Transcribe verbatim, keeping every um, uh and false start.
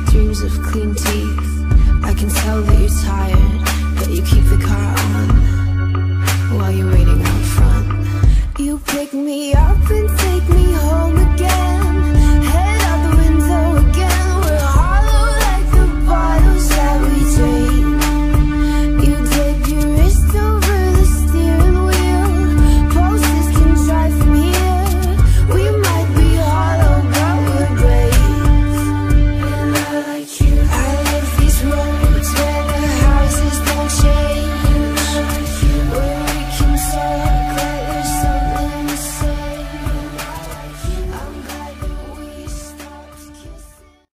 dreams of clean teeth. I can tell that you're tired, but you keep the car on while you're waiting out front. You pick me up and